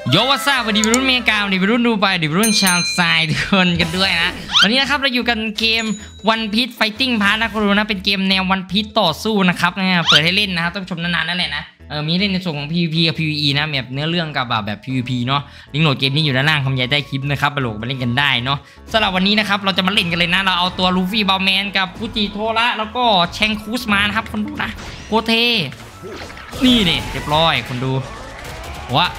โยวาซ่าวันดีวัยรุ่นเมกาวันดีวัยรุ่นดูไปดีวัยรุ่นชาวทรายทุกคนกันด้วยนะวันนี้นะครับเราอยู่กันเกม One Piece Fighting Pass นะคุณรู้นะเป็นเกมแนว One Piece ต่อสู้นะครับเปิดให้เล่นนะครับต้องชมนานๆนั่นแหละนะมีเล่นในส่วนของ PVP กับ PVE นะแบบเนื้อเรื่องกับแบบ PVP เนาะลิงก์โหลดเกมนี้อยู่ด้านล่างคำบรรยายใต้คลิปนะครับไปโหลดมาเล่นกันได้เนาะสำหรับวันนี้นะครับเราจะมาเล่นกันเลยนะเราเอาตัวลูฟี่บาลแมนกับฟูจิโทระแล้วก็แชงคูสมานะครับคนดูนะโคเทนี่เนี่ยเรียบร้อยคนดูวะ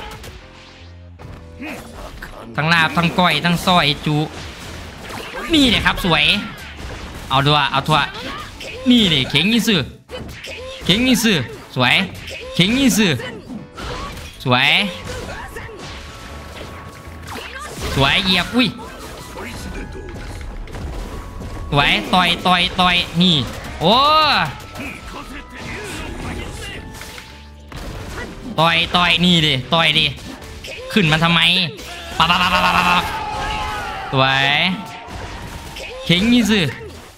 ทั้งลาบทั้งก้อยทั้งซอยจุนี่เนี่ยครับสวยเอาดัวเอาทัวนี่เนี่ยเข่งยี่สื่อเข่งยี่สื่อสวยเข่งยี่สื่อสวยสวยเหยียบอุ้ยสวยต่อยนี่โอ้ต่อยนี่ดิต่อยดิขึ้นมาทำไมปะสวยเข่งยี่สื่อ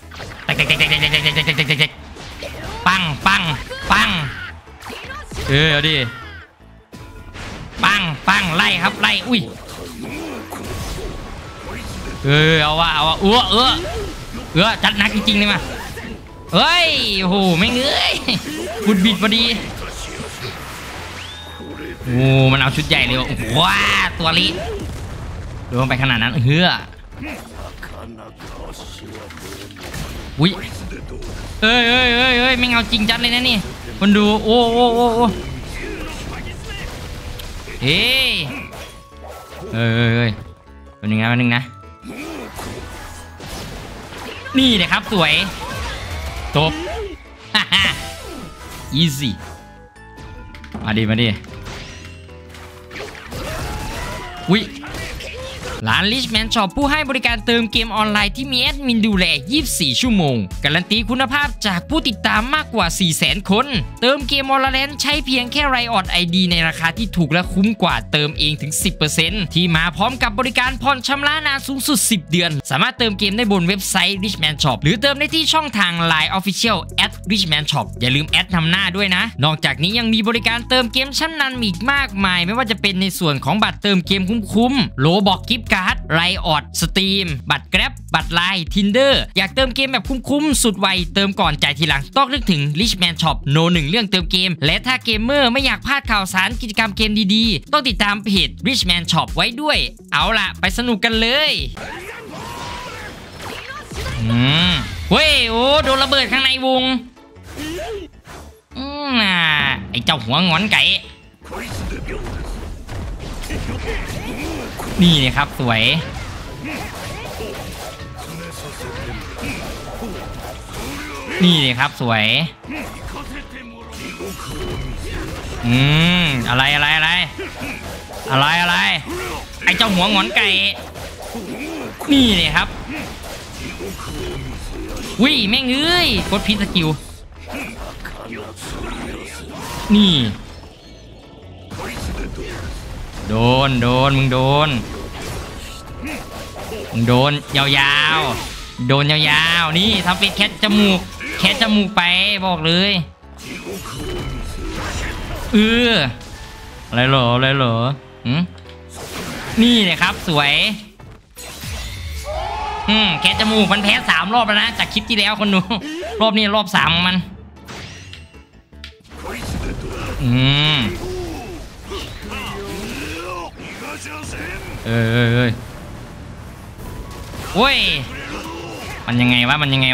ปังเอาดิปังไล่ครับไล่อุ้ยเอาวะจัดหนักจริงๆเลยมาเฮ้ยโอ้โหไม่เงยบุดบิดพอดีโอ้มันเอาชุดใหญ่เลยว้าตัวลิโดนไปขนาดนั้นอุ้ยเอ้ยไม่เอาจริงจัดเลยนะนี่คนดูโอ้เฮ้ยเป็นยังไงวันนึงนะนี่เลยครับสวยจบอีซี่มาดิอุ้ยร้าน Richman Shop ผู้ให้บริการเติมเกมออนไลน์ที่มีแอดมินดูแล 24 ชั่วโมงการันตีคุณภาพจากผู้ติดตามมากกว่า 400,000 คนเติมเกม Valorant ใช้เพียงแค่ Riot ID ในราคาที่ถูกและคุ้มกว่าเติมเองถึง 10% ที่มาพร้อมกับบริการผ่อนชำระนานสูงสุด 10 เดือนสามารถเติมเกมได้บนเว็บไซต์ Richman Shop หรือเติมได้ที่ช่องทาง Line Official @Richman Shop อย่าลืมแอดนำหน้าด้วยนะนอกจากนี้ยังมีบริการเติมเกมชั้นนำอีกมากมายไม่ว่าจะเป็นในส่วนของบัตรเติมเกมคุ้มๆโลบอกกิฟต์การ์ดไลออดสตรีมบัตรแกร็บบัตรไลน์ Tinder อยากเติมเกมแบบคุ้มๆสุดไวเติมก่อนจ่ายทีหลังต้องนึกถึง Richman Shop โน1เรื่องเติมเกมและถ้าเกมเมอร์ไม่อยากพลาดข่าวสารกิจกรรมเกมดีๆต้องติดตามเพจ Richman Shop ไว้ด้วยเอาล่ะไปสนุกกันเลยเฮ้ยโอ้โดนระเบิดข้างในวงไอ้เจ้าหัวงอนไก่นี่เลยครับสวยนี่เลยครับสวยอะไรไอ้เจ้าหัวงอนไก่นี่เลยครับวิ่งแม่งเอ้ยกดพิษสกิลนี่โดนมึงโดนยาวๆโดนยาวๆนี่ทำเป็นแค่จมูกไปบอกเลยอะไรเหรอนี่เลยครับสวยแค่จมูกมันแพ้3 รอบแล้วนะจากคลิปที่แล้วคนดูรอบนี้รอบ3ของมันโอ้ยมันยังไงวะ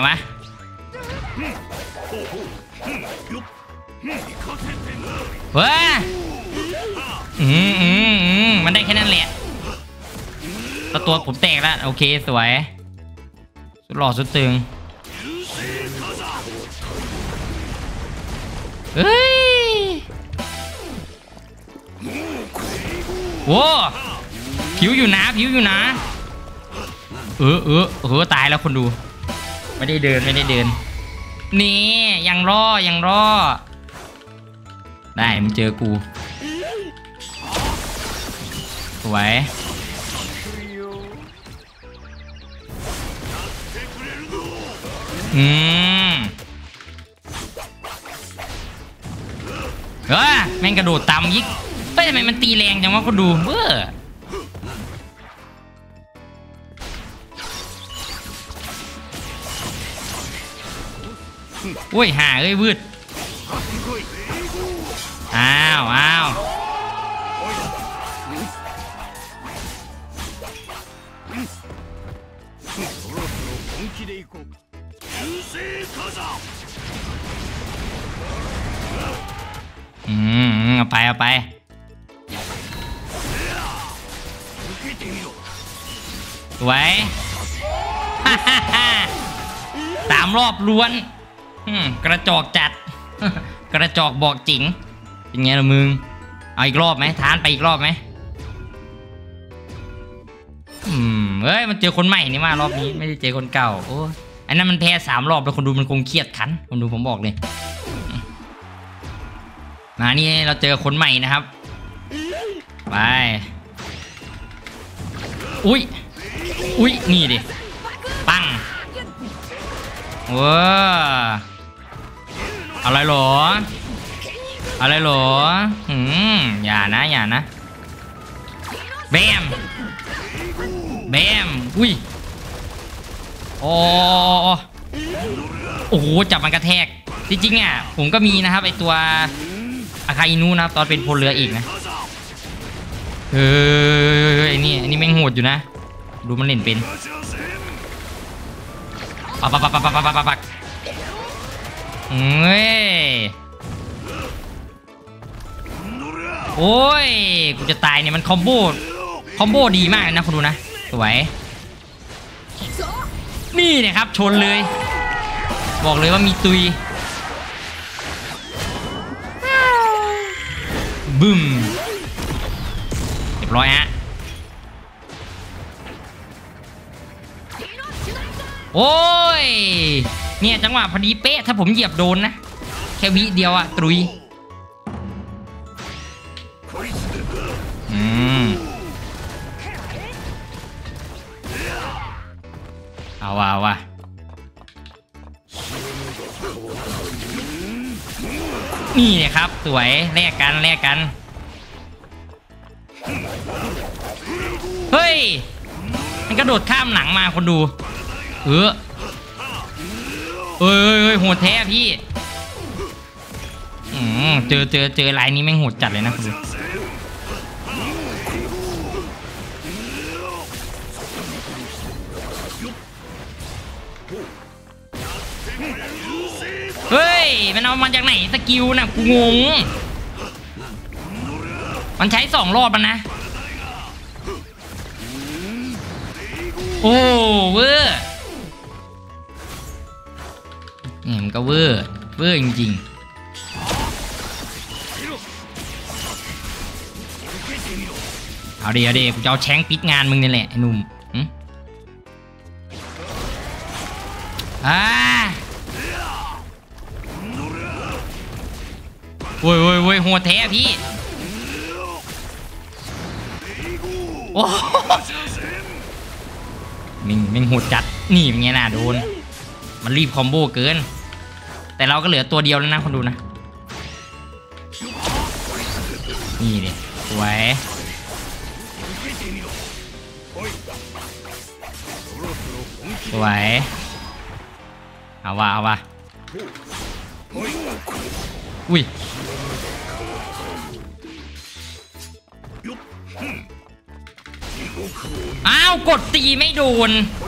เฮ้ยมันได้แค่นั้นแหละตัวผมแตกแล้วโอเคสวยสุดหล่อสุดตึงเฮ้ยโว้ผิวอยู่นะตายแล้วคนดูไม่ได้เดินนี่ยังรอได้มึงเจอกูสวย แม่งกระโดดต่ำยิกเฮ้ยทำไมมันตีแรงจังวะคนดูเบ้อโอ้ยห่าเอ้ยวืดอ้าวเอาไปสวย3 รอบล้วนกระจอกจัด กระจอกบอกจริงเป็นไงล่ะมึงเอาอีกรอบไหมทานไปอีกรอบไหมเฮ้ยมันเจอคนใหม่นี่มารอบนี้ไม่ได้เจอคนเก่าโอ้อันนั้นมันแพ้3 รอบแล้วคนดูมันคงเครียดขันคนดูผมบอกเลยมานี่เราเจอคนใหม่นะครับไปอุ้ยนี่ดิปังว้าอะไรหรออย่านะแบมอุ้ยโอ้โหจับมันกระแทกจริงๆอ่ะผมก็มีนะครับไอตัวอาคาอินุนะตอนเป็นพลเรืออีกนะไอ้นี่แม่งโหดอยู่นะดูมันเล่นเป็นปักโอ้ยกูจะตายเนี่ยมันคอมโบดีมากนะคุณดูนะสวยนี่เนี่ยครับชนเลยบอกเลยว่ามีตุยบึ้มเรียบร้อยฮะโอ้ยเนี่ยจังหวะพอดีเป๊ะถ้าผมเหยียบโดนนะแค่วิเดียวอะตรุยเอาว่ะนี่เนี่ยครับสวยแลกกันเฮ้ยมันกระโดดข้ามหลังมาคนดูเฮ้ยโหดแท้พี่เจอลายนี้แม่งโหดจัดเลยนะคุณดูเฮ้ยมันเอามาจากไหนสกิลน่ะกูงงมันใช้2 รอบแล้วนะโอ้เวอร์เนี่ยมันก็เวอร์จริงๆเอาดิกูจะเอาแช้งปิดงานมึงนี่แหละไอ้หนุ่มโว้ยหัวแท้พี่โอ้มิงโหดจัดนี่เป็นไงน่ะโดนมันรีบคอมโบเกินแต่เราก็เหลือตัวเดียวแล้วนะคนดูนะนี่ดิสวยเอาว่ะอุ้ยอ้าวกดตีไม่โดน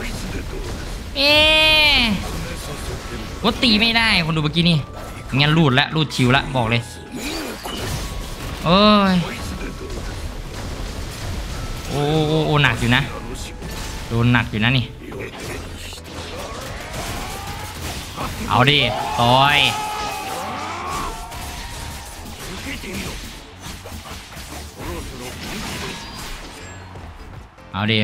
กดตีไม่ได้คนดูเมื่อกี้นี่งั้นรูดชิวละบอกเลยโอ้ยโอ้หนักอยู่นะโดนหนักอยู่นะนี่เอาดิต่อยเอาดิ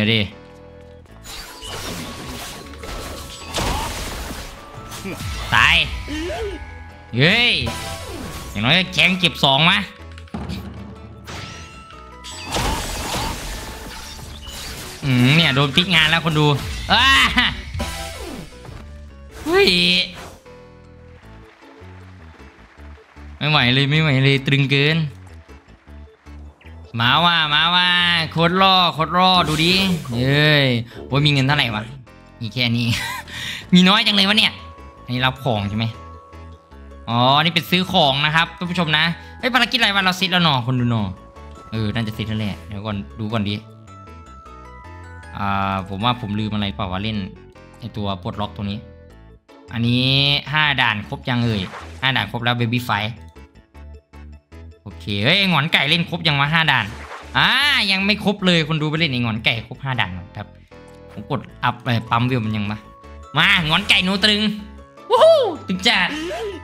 ตายเฮ้ยอย่างน้อยแข็งเก็บ2มาเนี่ยโดนพลิกงานแล้วคนดูเฮ้ยไม่ไหวเลยตรึงเกินมาว่าโคตรล่อดูดิเฮ้ยโอ้ยมีเงินเท่าไหร่วะมีแค่นี้ มีน้อยจังเลยวะเนี่ยอันนี้รับของใช่ไหมอ๋อนี่เป็นซื้อของนะครับท่านผู้ชมนะเฮ้ยภารกิจอะไรวะเราซิดแล้วหนอคนดูหนอน่าจะซิดแล้วแหละเดี๋ยวก่อนดูก่อนดิผมว่าผมลืมอะไรเปล่าวะเล่นไอตัวปลดล็อกตรงนี้อันนี้5ด่านครบยัง5ด่านครบแล้วเบบี้ไฟโอเคเฮ้ยหงอนไก่เล่นครบยังวะ5ด่านยังไม่ครบเลยคนดูไปเล่นไอหงอนไก่ครบ5ด่านครับผมกดอัพปั๊มวิวมันยังมาหงอนไก่โนตรึงวู้ฮู้ตึงจัด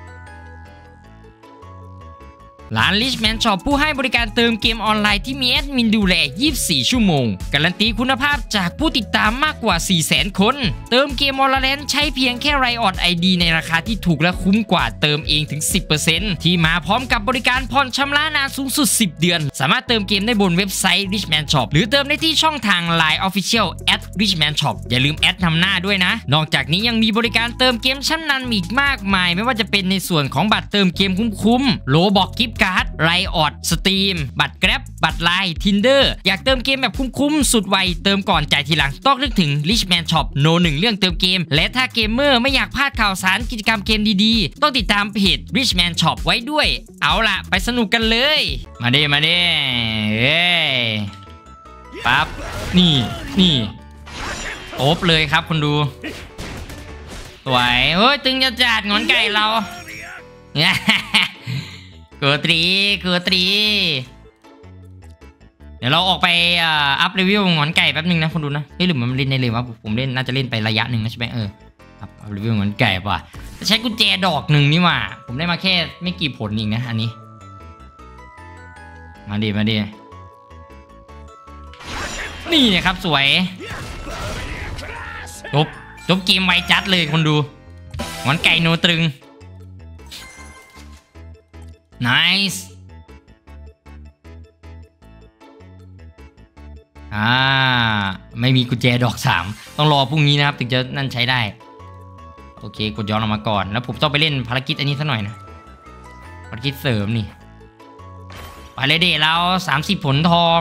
ร้าน Richman Shop ผู้ให้บริการเติมเกมออนไลน์ที่มีแอดมินดูแล 24 ชั่วโมงการันตีคุณภาพจากผู้ติดตามมากกว่า 400,000 คนเติมเกมออนไลน์ใช้เพียงแค่ Riot ID ในราคาที่ถูกและคุ้มกว่าเติมเองถึง 10% ที่มาพร้อมกับบริการผ่อนชำระนานสูงสุด 10 เดือนสามารถเติมเกมได้บนเว็บไซต์ Richman Shop หรือเติมได้ที่ช่องทาง Line Official @Richman Shop อย่าลืมแอดนำหน้าด้วยนะนอกจากนี้ยังมีบริการเติมเกมชั้นนำอีกมากมายไม่ว่าจะเป็นในส่วนของบัตรเติมเกมคุ้มๆโลบอกกิฟต์การ์ดไรออดสตรีมบัตรแกร็บบัตรไลน์ Tinder อยากเติมเกมแบบคุ้มๆสุดไวเติมก่อนจ่ายทีหลังต้องนึกถึง Richman Shop โน1เรื่องเติมเกมและถ้าเกมเมอร์ไม่อยากพลาดข่าวสารกิจกรรมเกมดีๆต้องติดตามเพจ Richman Shop ไว้ด้วยเอาล่ะไปสนุกกันเลยมาดิเฮ้ยปั๊บนี่โอบเลยครับคนดูสวยเฮ้ยตึงจะจัดงอนไก่เราเกิดตรีเดี๋ยวเราออกไปอัพรีวิวงอนไก่แป๊บนึงนะคนดูนะหรือมันเล่นได้เลยวะผมเล่นน่าจะเล่นไประยะหนึ่งนะใช่ไหมอัพรีวิวงอนไก่ป่ะใช้กุญแจดอกหนึ่งนี่หว่าผมได้มาแค่ไม่กี่ผลเองนะอันนี้มาดินี่นะครับสวยจบเกมไวจัดเลยคนดูงอนไก่โนตรึงnice ไม่มีกุญแจดอก3ต้องรอพรุ่งนี้นะครับถึงจะนั่นใช้ได้โอเคกดย้อนออกมาก่อนแล้วผมต้องไปเล่นภารกิจอันนี้ซะหน่อยนะภารกิจเสริมนี่ไปเลยเดเรา30ผลทอง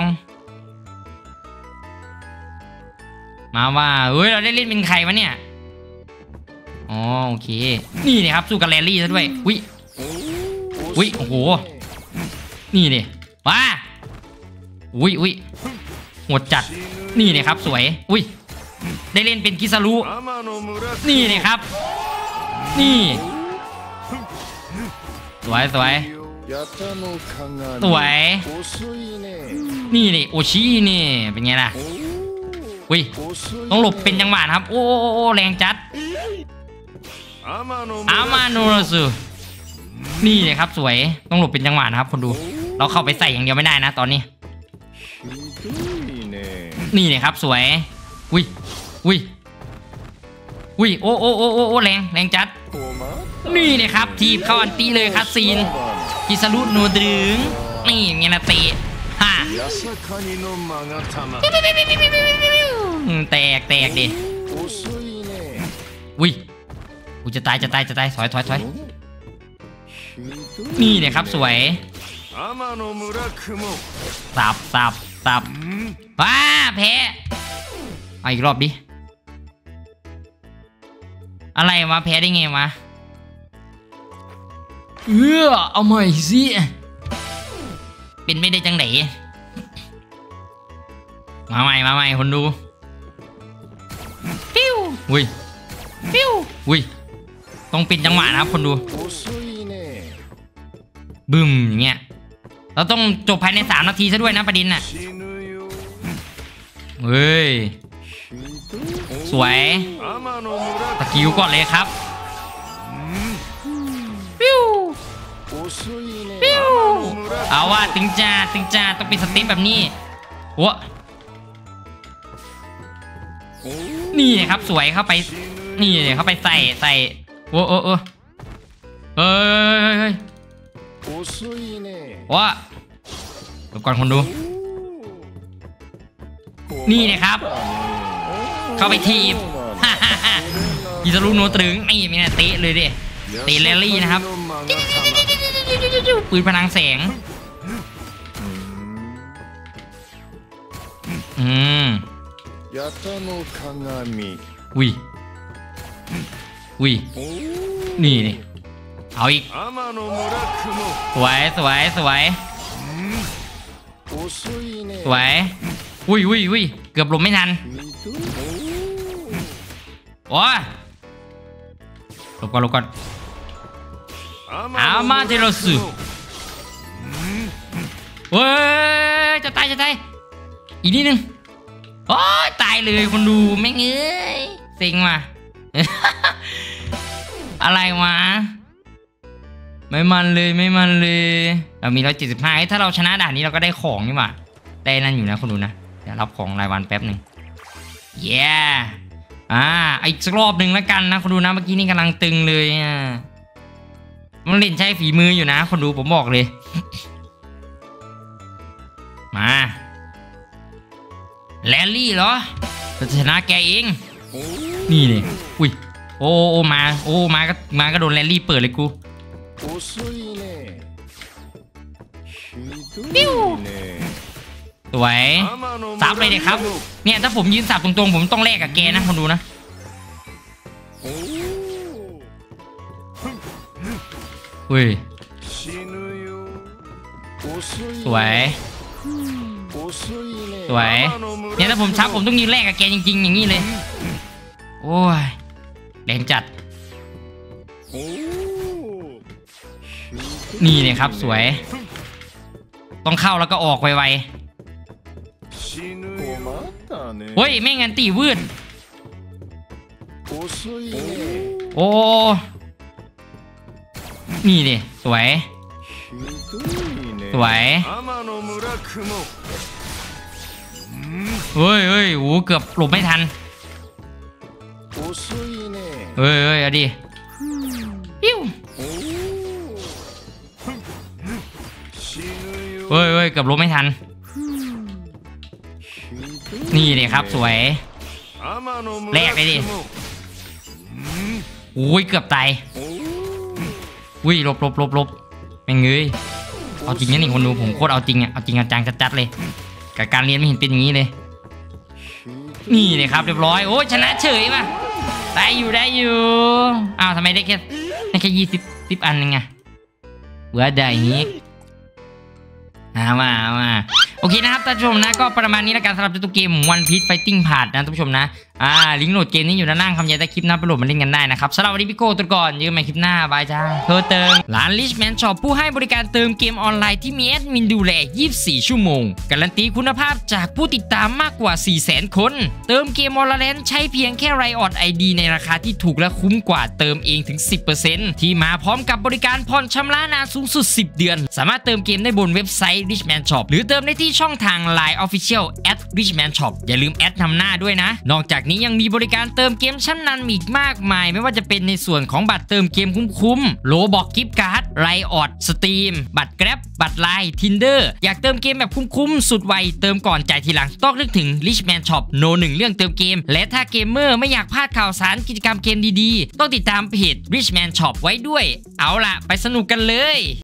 มาว่าเฮ้ยเราได้เล่นเป็นใครวะเนี่ยอ๋อโอเคนี่นะครับสู้กับแรลลี่ซะด้วยอุ้ยโอ้โหนี่เนี่ยว้าอุ้ยโหดจัดนี่เนี่ยครับสวยอุ้ยได้เล่นเป็นคิซารุนี่เนี่ยครับนี่สวยนี่โอชินี่เป็นไงล่ะอุ้ยต้องหลบเป็นจังหวะครับโอ้แรงจัดอามาโนรุนี่เลยครับสวยต้องหลบเป็นจังหวะนะครับคนดูเราเข้าไปใส่อย่างเดียวไม่ได้นะตอนนี้นี่เลยครับสวยอุ้ยโอ้แรงจัดนี่เลยครับทีบเข้าอันตีเลยคัสซีนกิซารุโนดรึงนี่ไงนะเตะแตกดิอุ้ยกูจะตายถอยนี่เนี่ยครับสวยสับว้าแพ้เอาอีกรอบดิอะไรวะแพ้ได้ไงวะเอาใหม่สิเป็นไม่ได้จังไหนมาใหม่คนดูปิ้วอุ้ยต้องเป็นจังหวะนะครับคนดูบึ้มอย่างเงี้ยเราต้องจบภายใน3 นาทีซะด้วยนะประเด็นน่ะเฮ้ยสวยตะกิ้วก่อนเลยครับปิ้วเอาว่าตึงจ้าต้องเป็นสเต็ปแบบนี้โอ้นี่นะครับสวยเข้าไปนี่เข้าไปใส่โอ้เฮ้ยว้าเดี๋ยวก่อนคนดูนี่นะครับเข้าไปทีบกิซารุโนตรึงนี่มีนะเตะเลยดิเตะแรลลี่นะครับปืนพลังแสงอืมอุ้ยอุ้ยนี่เอาอีกสวยสวยสวยสวยอุ้ยอุ้ยอุ้ยเกือบหลบไม่ทันโอ้ยหลบก่อนหลบก่อนอามาเทโรสุเฮ้ยจะตายจะตายอีกนิดนึงโอ้ยตายเลยคนดูไม่เงยเซ็งว่ะ อะไรวะไม่มันเลยไม่มันเลยเรามี175ถ้าเราชนะด่านนี้เราก็ได้ของนี่หว่าได้นั่นอยู่นะคนดูนะเดี๋ยวรับของรายวันแป๊บหนึ่งเย้อีกสักรอบหนึ่งแล้วกันนะคนดูนะเมื่อกี้นี่กำลังตึงเลยมันเล่นใช้ฝีมืออยู่นะคนดูผมบอกเลย มาแรลลี่เหรอจะชนะแกเองนี่นี่อุ้ยโอ้มาก็โดนแรลลี่เปิดเลยกูปิ้วสวยซับเลยเด็กครับเนี่ยถ้าผมยืนสับตรงๆผมต้องแลกกับแกนะคนดูนะอุ้ยสวยสวยเนี่ยถ้าผมชับผมต้องยืนแลกกับแกจริงๆอย่างนี้เลยโอ้ยแรงจัดนี่เลยครับสวยต้องเข้าแล้วก็ออกไวๆเฮ้ยไม่งั้นตีวืดโอ้นี่เลยสวยสวยเฮ้ยเฮ้ยโอ้เกือบหลบไม่ทันเฮ้ยเฮ้ยเอาดิปิ้วเฮ้ยเฮ้ยเกือบหลบไม่ทันนี่เลยครับสวยแรกเลยดิโอ้ยเกือบตายอุ้ยหลบไม่เงยเอาจริงนะนี่คนดูผมโคตรเอาจริงเอาจริงเอาจังจัดเลยกับการเรียนไม่เห็นเป็นอย่างนี้เลยนี่เลยครับเรียบร้อยโอ้ชนะเฉยป่ะได้อยู่อ้าวทำไมได้แค่10 อันนึงไงเบื่อได้อย่างนี้มาโอเคนะครับท่านผู้ชมนะก็ประมาณนี้แล้วกันสำหรับตัวเกม One Piece Fighting Path นะท่านผู้ชมนะลิงก์โหลดเกมนี้อยู่ด้านล่างคำใหญ่ใต้คลิปนะไปโหลดมาเล่นกันได้นะครับสำหรับวันนี้พี่โก้ตัวก่อนยืมมาคลิปหน้าบายจ้าเพิ่มเติมร้าน Richman Shop ผู้ให้บริการเติมเกมออนไลน์ที่มีแอดมินดูแล24 ชั่วโมงการันตีคุณภาพจากผู้ติดตามมากกว่า 400,000 คนเติมเกม Valorant ใช้เพียงแค่ Riot ID ในราคาที่ถูกและคุ้มกว่าเติมเองถึง 10% ที่มาพร้อมกับบริการผ่อนชำระนานสูงสุด10 เดือนสามารถเติมเกมได้บนเว็บไซต์ Richman Shop หรือเติมได้ที่ช่องทาง Line Official @Richman Shop อย่าลืมแอดนำหน้าด้วยนะนอกจากนี้ยังมีบริการเติมเกมชั้นนำอีกมากมายไม่ว่าจะเป็นในส่วนของบัตรเติมเกมคุ้มๆโลบอกกิฟต์การ์ดไรออดสตรีมบัตรแกร็บบัตรไลน์ Tinder อยากเติมเกมแบบคุ้มๆสุดไวเติมก่อนจ่ายทีหลังต้องนึกถึง Richman Shop No 1เรื่องเติมเกมและถ้าเกมเมอร์ไม่อยากพลาดข่าวสารกิจกรรมเกมดีๆต้องติดตามเพจ Richman Shop ไว้ด้วยเอาล่ะไปสนุกกันเลย